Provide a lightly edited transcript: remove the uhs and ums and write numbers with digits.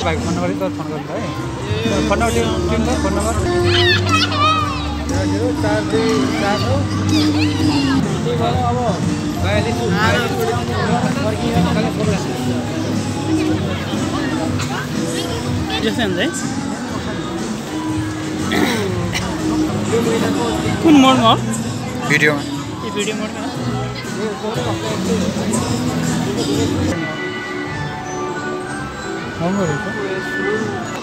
भाइ phone number त phone गर्नु है फोन नम्बर दिनु त फोन नम्बर 0 कुन मोडमा भिडियोमा यो भिडियो मोडमा राम्रो रहेछ